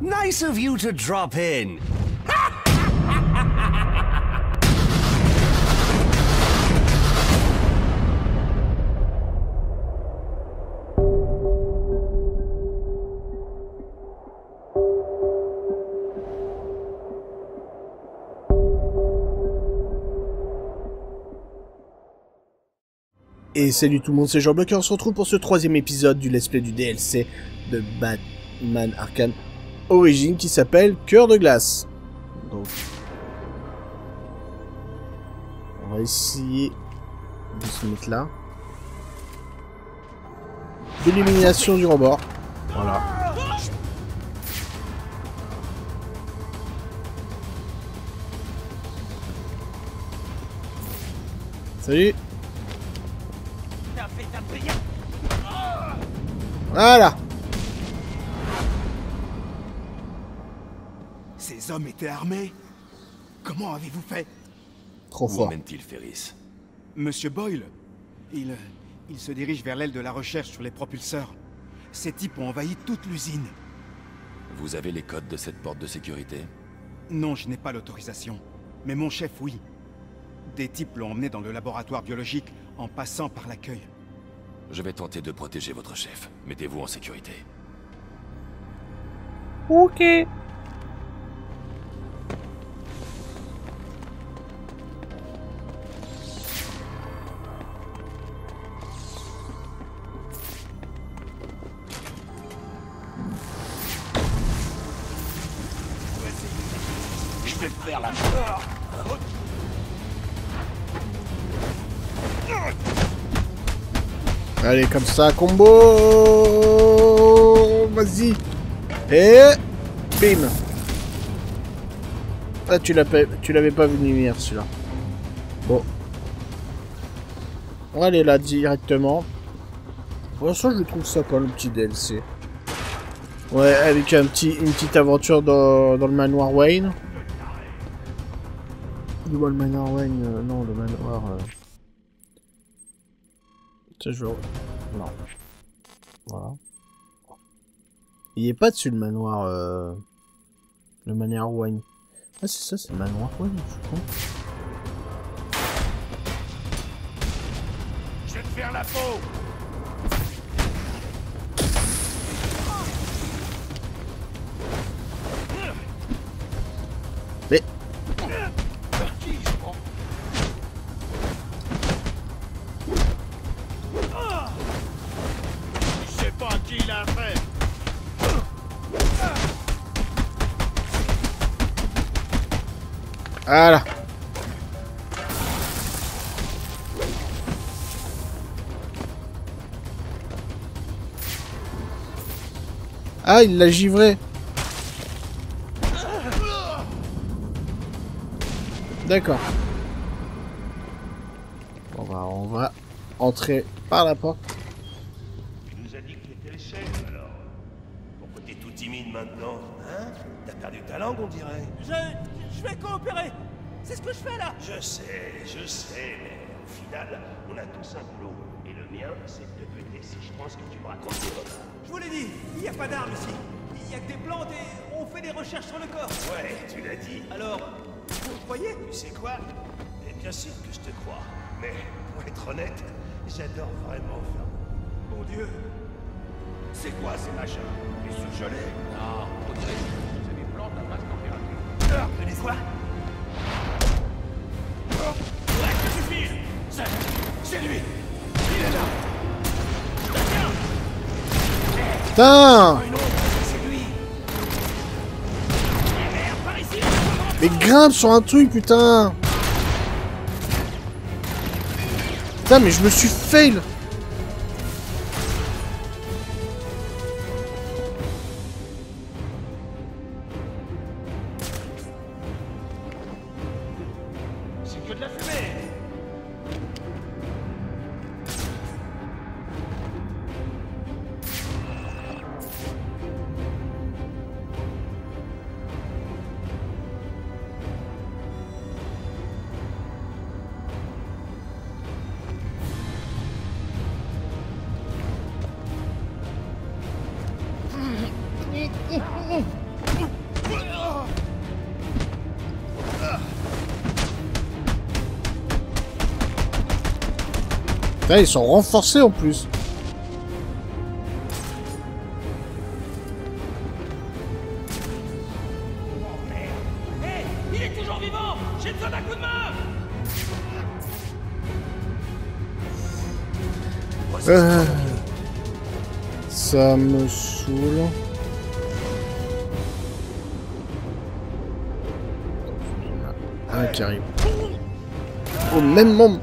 Nice of you to drop in. Et salut tout le monde, c'est Jean-Bloc et on se retrouve pour ce troisième épisode du let's play du DLC de Batman Arkham Origins qui s'appelle Cœur de Glace. Donc, on va essayer de se mettre là. De l'élimination du rebord. Voilà. Salut. Voilà. Ces hommes étaient armés? Comment avez-vous fait? Trop Où fort. emmène-t-il Ferris? Monsieur Boyle, il se dirige vers l'aile de la recherche sur les propulseurs. Ces types ont envahi toute l'usine. Vous avez les codes de cette porte de sécurité? Non, je n'ai pas l'autorisation. Mais mon chef, oui. Des types l'ont emmené dans le laboratoire biologique en passant par l'accueil. Je vais tenter de protéger votre chef. Mettez-vous en sécurité. Ok. Je vais te faire la... Allez, comme ça, combo. Vas-y. Et bim. Ah, tu l'avais pas vu venir celui-là. Bon. On va aller là directement. Pour l'instant, je trouve sympa le petit DLC. Ouais, avec une petite aventure dans le manoir Wayne. Le manoir Wayne, non, le manoir... Ça, je veux... Non. Voilà. Il est pas dessus le manoir... Le manoir Wayne. Ah, c'est ça, c'est le manoir Wayne, je suis con. Je vais te faire la peau! Mais... Je sais pas qui il a fait! Voilà. Ah, il l'a givré. D'accord. Bon, bah, on va entrer par la porte. Tu nous as dit que t'étais le chef, alors. Pourquoi t'es tout timide maintenant, hein? T'as perdu ta langue, on dirait. Je vais coopérer. C'est ce que je fais là. Je sais, mais au final, on a tous un boulot. Et le mien, c'est de te buter si je pense que tu me racontes des repas. Je vous l'ai dit, il n'y a pas d'armes ici. Il n'y a que des plantes et on fait des recherches sur le corps. Ouais, tu l'as dit. Alors, vous me croyez? Tu sais quoi? Et bien sûr que je te crois. Mais, pour être honnête, j'adore vraiment ça. Mon Dieu. C'est quoi ces machins? Les surgelés? Non, on dirait que c'est des plantes à basse température. Tu les vois? Ouais, ça suffit. C'est lui. Il est là. Putain! C'est lui. Merde, par ici. Mais grimpe sur un truc, putain! Putain, mais je me suis fail! C'est que de la fumée. Là, ils sont renforcés en plus. Hé, il est toujours vivant. J'ai besoin d'un coup de main. Ça me saoule. Un qui arrive. Au même moment.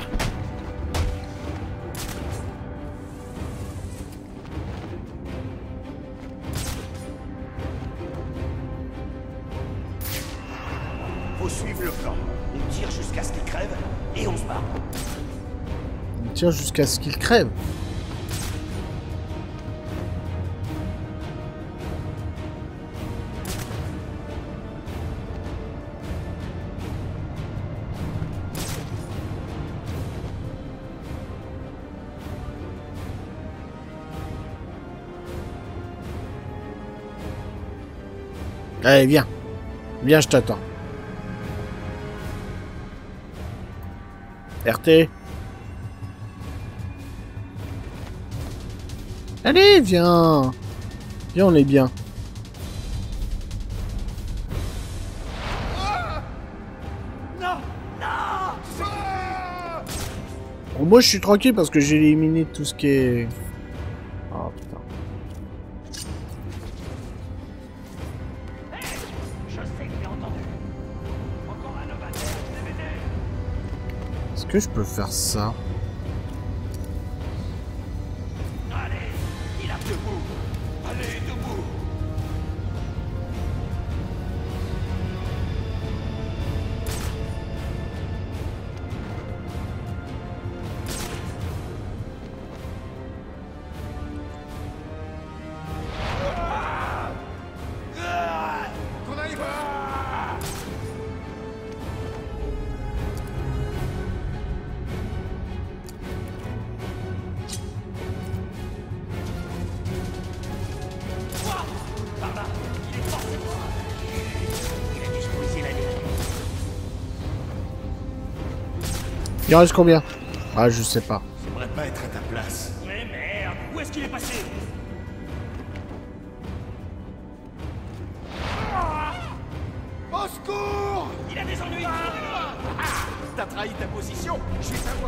Faut suivre le plan. On tire jusqu'à ce qu'il crève et on se barre. On tire jusqu'à ce qu'il crève. Allez, viens. Viens, je t'attends. RT. Allez, viens. Viens, on est bien. Non, non. Bon, moi, je suis tranquille parce que j'ai éliminé tout ce qui est... Oh, putain. Je sais que j'ai entendu. Encore un novateur, DVD. Est-ce que je peux faire ça? Allez, il a debout. Allez, debout. Qu'on arrive. Par là, il est forcément. Il a dû se briser la nuque. Il en reste combien? Ah, je sais pas. J'aimerais pas être à ta place. Mais merde, où est-ce qu'il est passé? Au secours! Il a des ennuis. T'as trahi ta position, je vais savoir.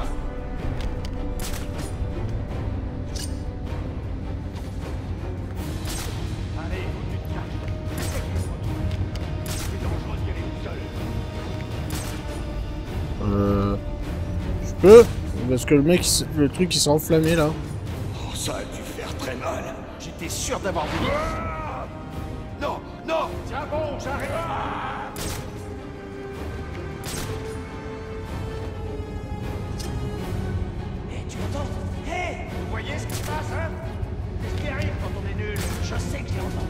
Allez, faut que tu te caches. C'est dangereux d'y aller tout seul. Je peux? Parce que le mec, le truc, il s'est enflammé, là. Oh, ça a dû faire très mal. J'étais sûr d'avoir vu. Non, non! Tiens bon, j'arrive. Hé, tu entends? Hé, vous voyez ce qui se passe, hein? Qu'est-ce qui arrive quand on est nul? Je sais que j'ai entendu.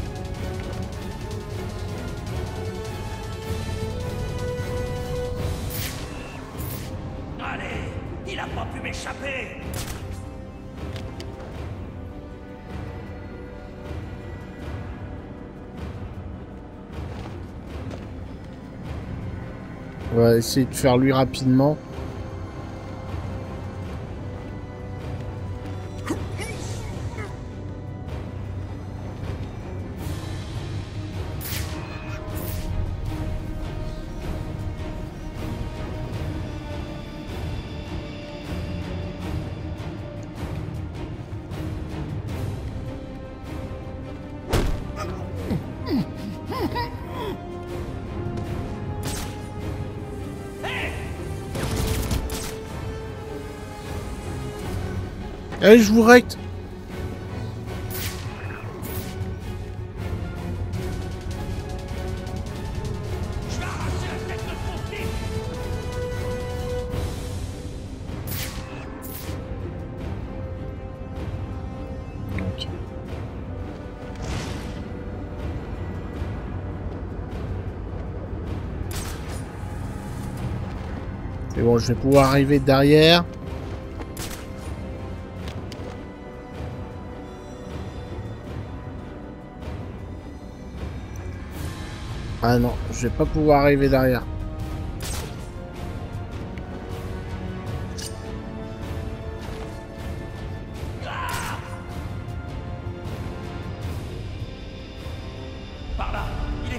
Allez, il a pas pu m'échapper. On va essayer de faire lui rapidement. Allez, je vous recte. Je vais arracher la tête de ton type. Ok. C'est bon, je vais pouvoir arriver derrière. Ah non, je vais pas pouvoir arriver derrière.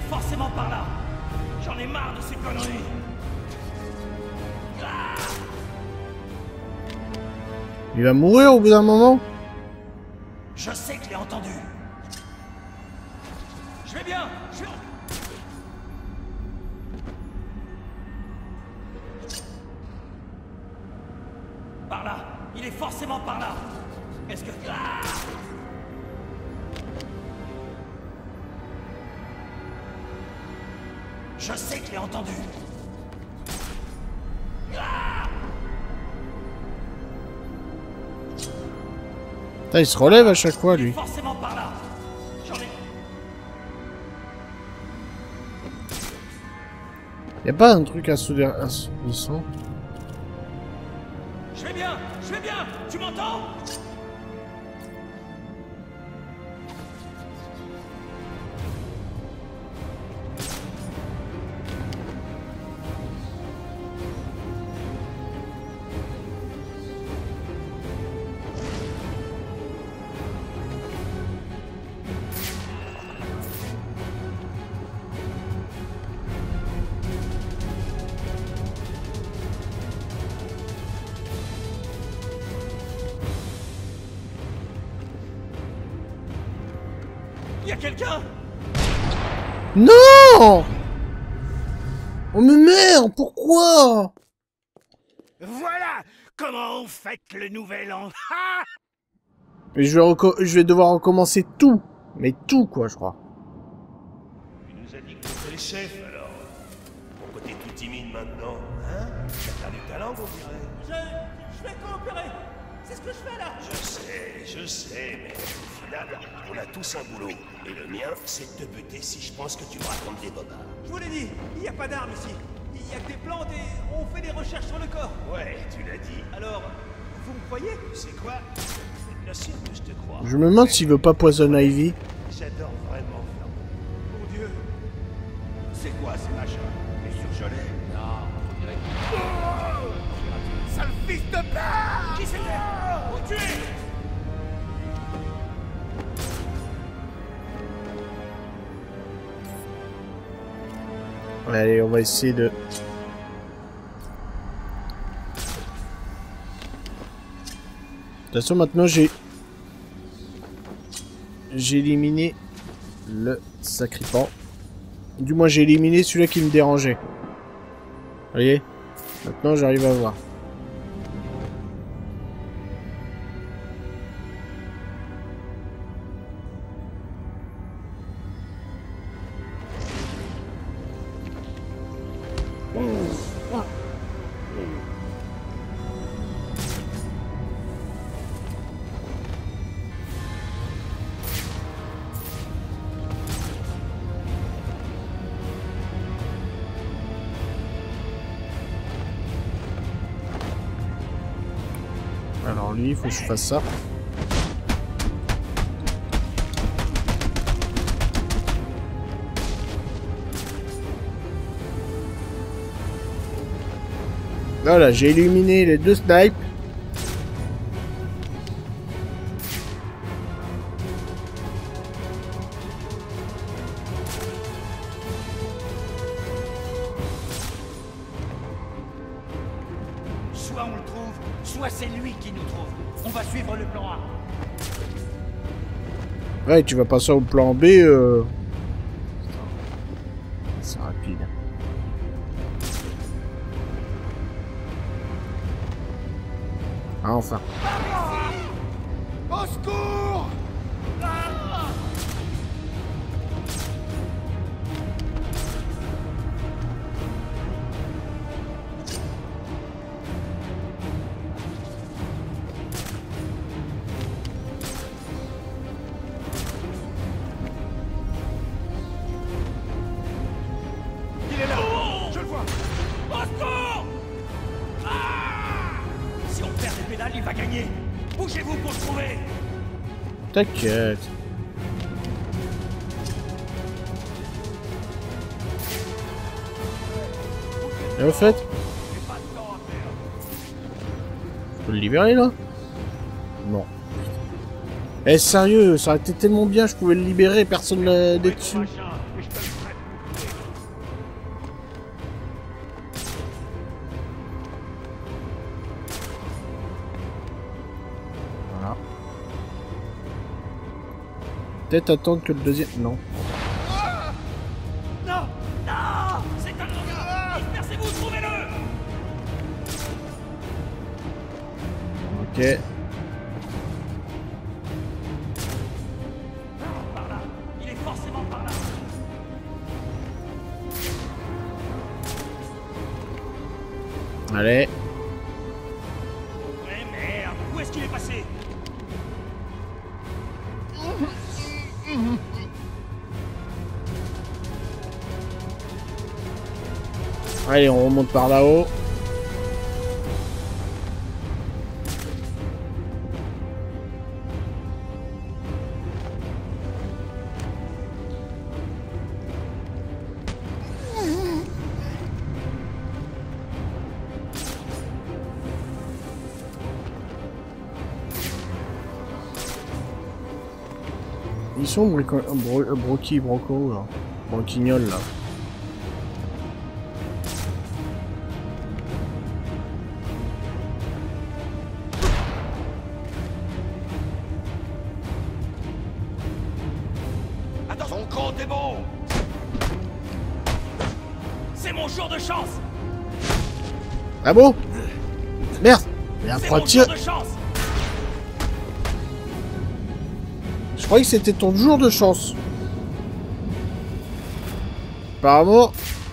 forcément par là. J'en ai marre de ces conneries. Ah! Il va mourir au bout d'un moment. Je sais que je l'ai entendu. Je vais bien. Par là. Il est forcément par là. Est-ce que... Ah! Je sais que je l'ai entendu. Ah! Putain, il se relève à chaque fois, lui. Forcément par là. J'en ai... Y'a pas un truc assourdissant? Je vais bien. Tu m'entends? Il y a quelqu'un? Non! Oh mais merde, pourquoi? Voilà comment on fête le nouvel an. Ah! Mais je vais devoir recommencer tout. Mais tout, quoi, je crois. Tu nous as dit que t'étais le chef, alors. Pourquoi t'es tout timide maintenant, hein? T'as perdu ta langue, on dirait. Je vais coopérer. C'est ce que je fais là. Je sais, mais au final, on a tous un boulot. Et le mien, c'est de te buter si je pense que tu me racontes des bobards. Je vous l'ai dit, il n'y a pas d'armes ici. Il n'y a que des plantes et on fait des recherches sur le corps. Ouais, tu l'as dit. Alors, vous me croyez? Tu sais quoi? Bien sûr que je te crois. Je me demande s'il veut pas Poison Ivy. J'adore vraiment faire bon. Mon Dieu. C'est quoi ces machins? Les surgelés? Non, on dirait Sale fils de père! Qui c'était? Vous tuez! Allez, on va essayer de... De toute façon, maintenant, j'ai éliminé le sacripant. Du moins, j'ai éliminé celui-là qui me dérangeait. Vous voyez? Maintenant, j'arrive à voir. Alors lui, il faut que je fasse ça. Voilà, j'ai éliminé les deux snipes. Soit on le trouve, soit c'est lui qui nous trouve. On va suivre le plan A. Ouais, tu vas passer au plan B. C'est rapide. Ah, enfin. Au secours! Il est là! Je le vois! Au secours! Ah! Si on perd les pédales, il va gagner! Bougez-vous pour le trouver! T'inquiète. Et au fait, je peux le libérer là? Non. Eh sérieux, ça aurait été tellement bien, je pouvais le libérer, personne n'est dessus. Peut-être attendre que le deuxième... Non. Non! Non! C'est un gars! Dispersez-vous, trouvez-le! Ok. Par là! Il est forcément par là! Allez. Ouais, merde! Où est-ce qu'il est passé? Allez, on remonte par là-haut. Ils sont Broco, là. Broquignol, là. Son compte est bon. C'est mon jour de chance! Ah bon? Merde! Il y a un C'est trois mon tirs. jour de chance! Je croyais que c'était ton jour de chance. Apparemment...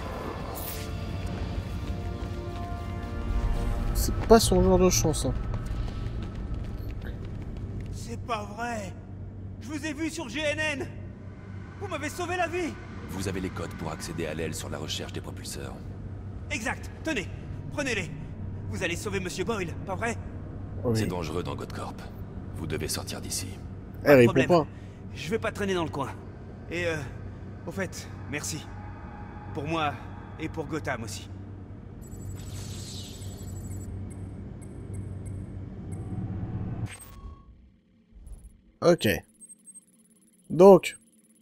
c'est pas son jour de chance, hein. C'est pas vrai. Je vous ai vu sur GNN. Vous m'avez sauvé la vie. Vous avez les codes pour accéder à l'aile sur la recherche des propulseurs. Exact. Tenez, prenez-les. Vous allez sauver Monsieur Boyle, pas vrai? Oui. C'est dangereux dans Godcorp. Vous devez sortir d'ici. Elle répond Problème. pas. Je vais pas traîner dans le coin. Et au fait, merci. Pour moi et pour Gotham aussi. Ok. Donc...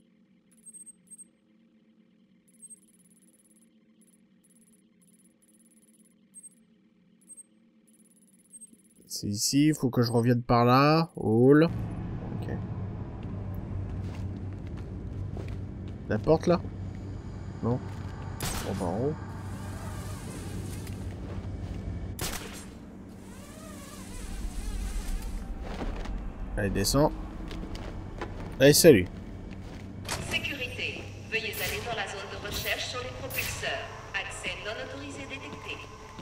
c'est ici, il faut que je revienne par là. Hall. Ok. La porte là? Non. On va en haut. Allez, descends. Allez, salut. Sécurité. Veuillez aller dans la zone de recherche sur les propulseurs. Accès non autorisé détecté.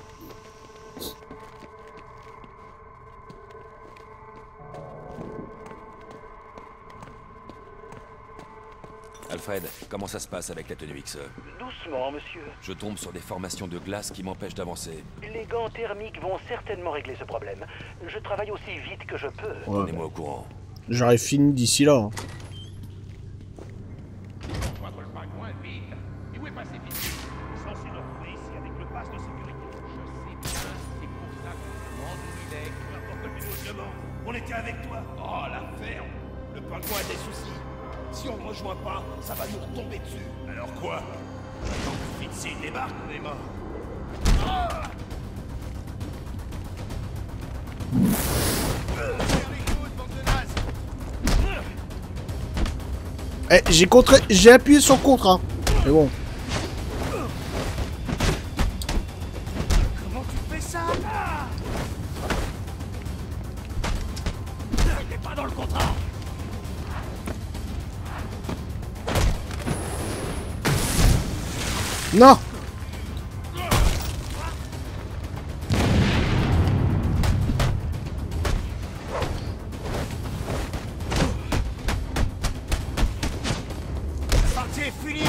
Alfred, comment ça se passe avec la tenue XE? Doucement, monsieur. Je tombe sur des formations de glace qui m'empêchent d'avancer. Les gants thermiques vont certainement régler ce problème. Je travaille aussi vite que je peux. Ouais. Tenez-moi au courant. J'aurais fini d'ici là. Hein. Joindre le pingouin, vite. Et où est passé vite? Censé le retrouver ici avec le pass de sécurité. Je sais bien, c'est pour ça qu'on se demande où il est. Peu importe le plus demande. On était avec toi. Oh, la ferme. Le pingouin a des soucis. Si on ne rejoint pas, ça va nous retomber dessus. Alors quoi? Quand Fitzy débarque, on est mort. Eh, j'ai appuyé sur contre, hein. Mais bon. Comment tu fais ça? T'es pas dans le contrat. Non! Parti est fini.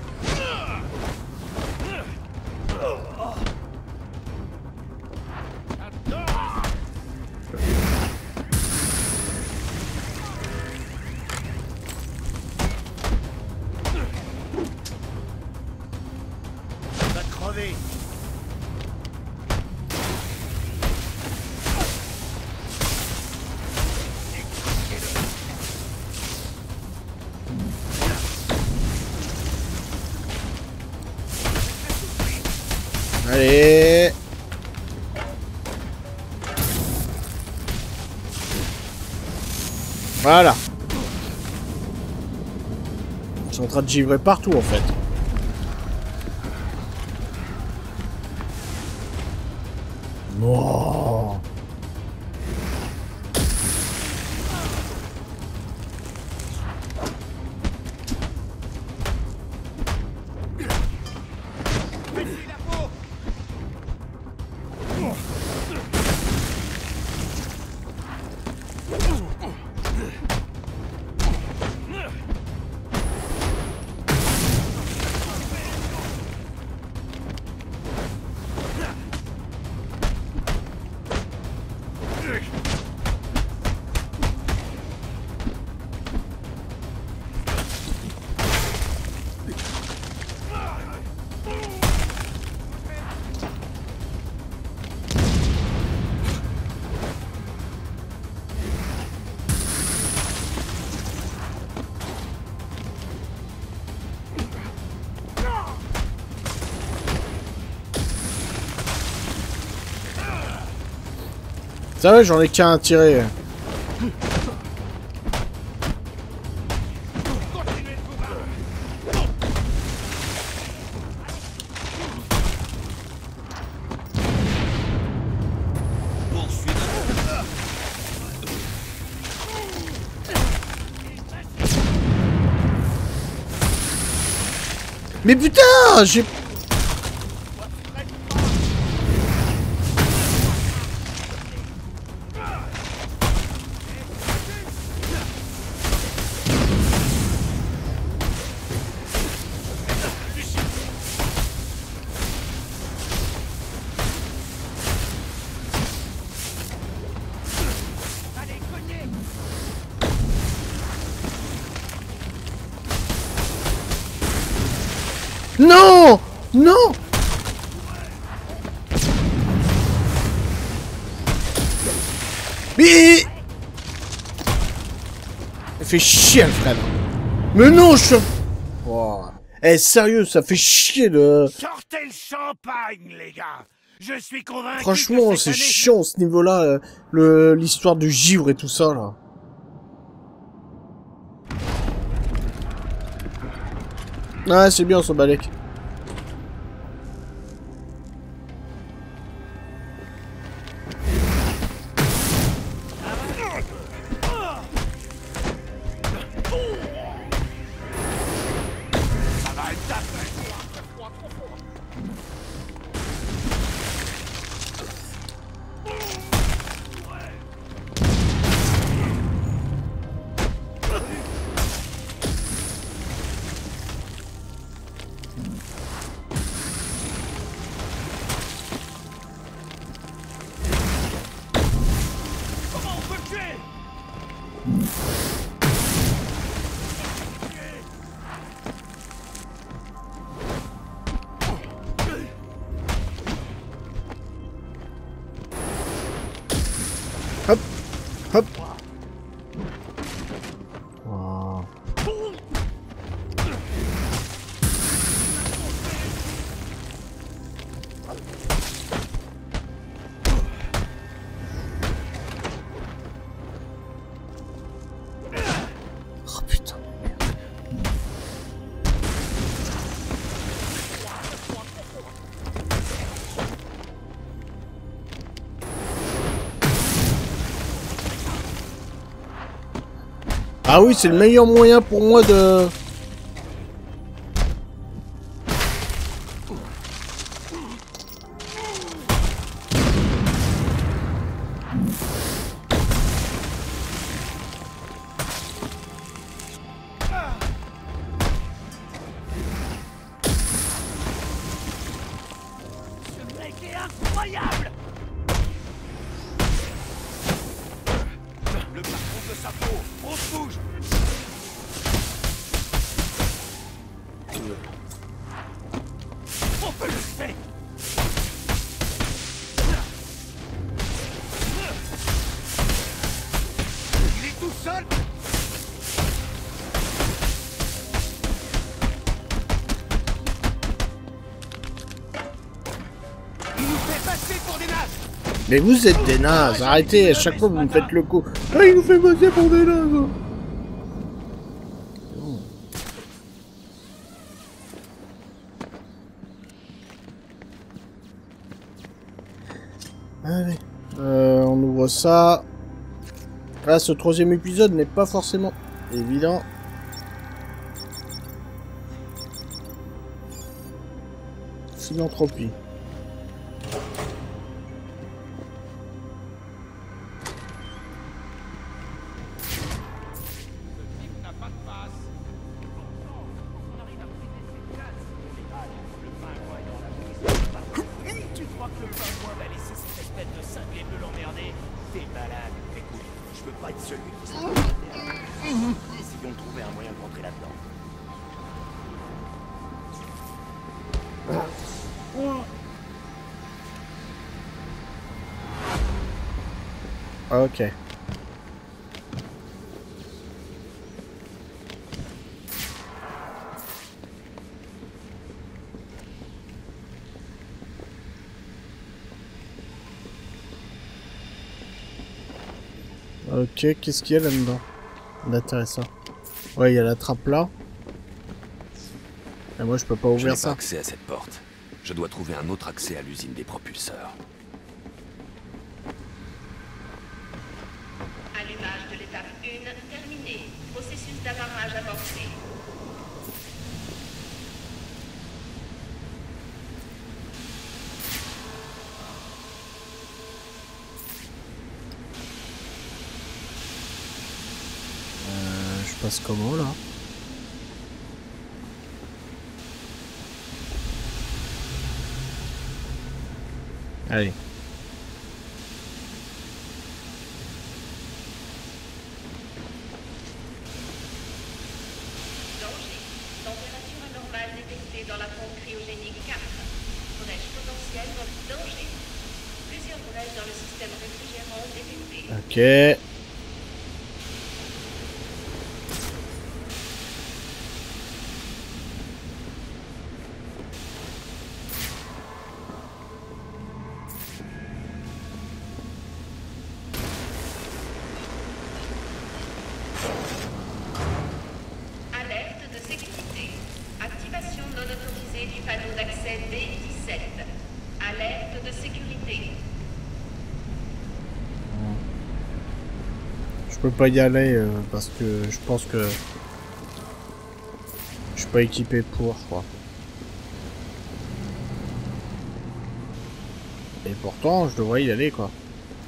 Va crever. Allez! Voilà. sont en train de givrer partout en fait. Oh. Ça va, j'en ai qu'un à tirer. Mais putain, j'ai... Non! Non! Mais... Ça fait chier, Alfred. Mais non, je... Oh. Eh, sérieux, ça fait chier de... Sortez le champagne, les gars. Je suis convaincu. Franchement, c'est chiant, ce niveau-là, l'histoire du givre et tout ça, là. Ah, c'est bien, ce balèque. Hop, hop. Wow. Oh putain. Ah oui, c'est le meilleur moyen pour moi de... Ce mec est incroyable. Le parcours de sa peau, on se bouge. On peut le faire. Il est tout seul. Il nous fait passer pour des nazes. Mais vous êtes des nazes, arrêtez, à chaque fois vous me faites le coup. Ah, il nous fait passer pour des nazes. Allez. On ouvre ça. Là, ce troisième épisode n'est pas forcément évident. Philanthropie. Ok. Ok, qu'est-ce qu'il y a là-dedans d'intéressant? Ouais, il y a la trappe là. Et moi, je peux pas ouvrir ça. Je n'ai pas accès à cette porte. Je dois trouver un autre accès à l'usine des propulseurs. Allumage de l'étape 1 terminé. Processus d'amarrage avancé. Je passe comment là? Allez. Danger. Température anormale détectée dans la pompe cryogénique 4. Brèche potentielle dans danger. Plusieurs brèches dans le système réfrigérant détectées. Ok. Alerte de sécurité. Activation non autorisée du panneau d'accès D17. Alerte de sécurité. Je peux pas y aller parce que je pense que je suis pas équipé pour, je crois. Et pourtant, je devrais y aller, quoi.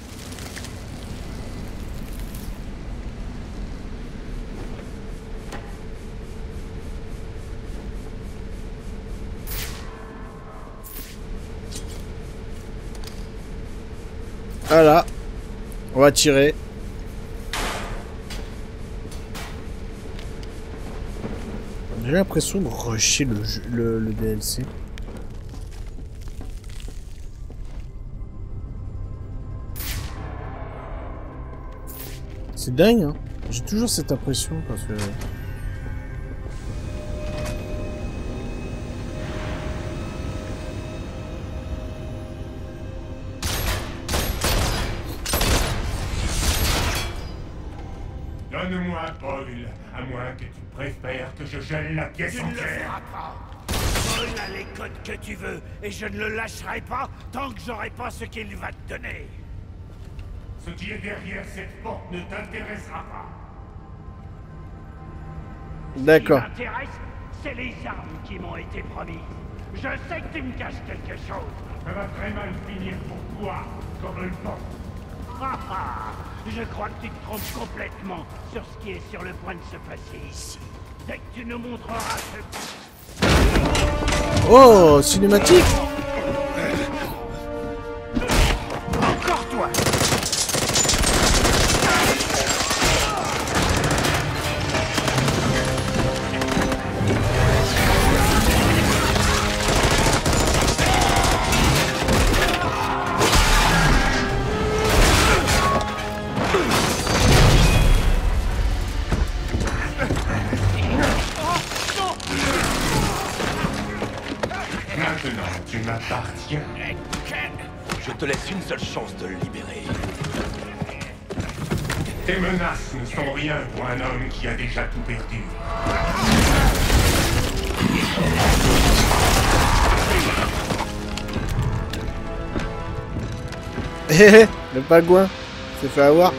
Voilà. On va tirer. J'ai l'impression de rusher le DLC. C'est dingue, hein. J'ai toujours cette impression parce que... Donne-moi Paul, à moins que tu préfères que je gèle la pièce entière. Tu ne le feras pas. Paul a les codes que tu veux, et je ne le lâcherai pas tant que j'aurai pas ce qu'il va te donner. Ce qui est derrière cette porte ne t'intéressera pas. D'accord. Ce qui m'intéresse, c'est les armes qui m'ont été promises. Je sais que tu me caches quelque chose. Ça va très mal finir pour toi, comme le porte. Je crois que tu te trompes complètement sur ce qui est sur le point de se passer ici. Dès que tu nous montreras ce... Oh, cinématique. Encore toi. Maintenant, tu m'appartiens. Je te laisse une seule chance de le libérer. Tes menaces ne sont rien pour un homme qui a déjà tout perdu. Le pingouin s'est fait avoir.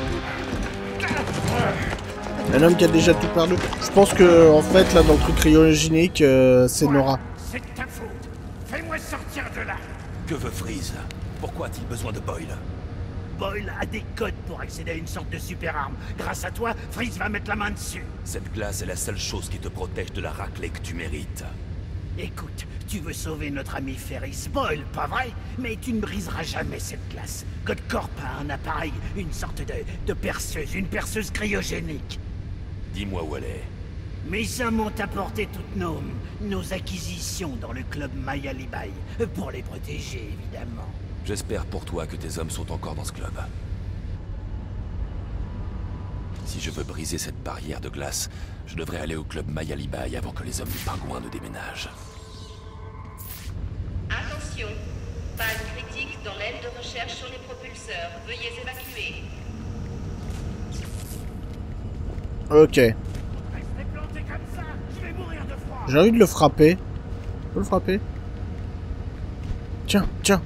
Un homme qui a déjà tout perdu. Je pense que, en fait, là, dans le truc cryogénique, c'est Nora. C'est ta faute. Fais-moi sortir de là. Que veut Freeze? Pourquoi a-t-il besoin de Boyle? Boyle a des codes pour accéder à une sorte de super arme. Grâce à toi, Freeze va mettre la main dessus. Cette glace est la seule chose qui te protège de la raclée que tu mérites. Écoute, tu veux sauver notre ami Ferris Boyle, pas vrai? Mais tu ne briseras jamais cette glace. Godcorp a un appareil, une sorte de perceuse, une perceuse cryogénique. Dis-moi où elle est. Mes hommes ont apporté toutes nos acquisitions dans le club Maya Libai, pour les protéger, évidemment. J'espère pour toi que tes hommes sont encore dans ce club. Si je veux briser cette barrière de glace, je devrais aller au club Maya Libai avant que les hommes du pingouin ne déménagent. Attention, panne critique dans l'aile de recherche sur les propulseurs. Veuillez évacuer. Ok. Restez plantés comme ça, je vais mourir de froid. J'ai envie de le frapper. Je peux le frapper? Tiens, tiens.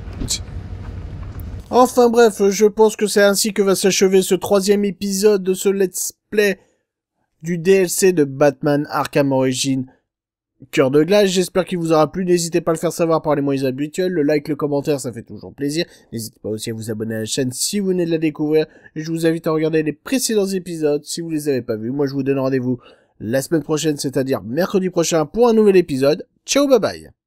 Enfin bref, je pense que c'est ainsi que va s'achever ce troisième épisode de ce let's play du DLC de Batman Arkham Origins Cœur de Glace. J'espère qu'il vous aura plu. N'hésitez pas à le faire savoir par les moyens habituels. Le like, le commentaire, ça fait toujours plaisir. N'hésitez pas aussi à vous abonner à la chaîne si vous venez de la découvrir. Et je vous invite à regarder les précédents épisodes si vous les avez pas vus. Moi, je vous donne rendez-vous la semaine prochaine, c'est-à-dire mercredi prochain pour un nouvel épisode. Ciao, bye bye.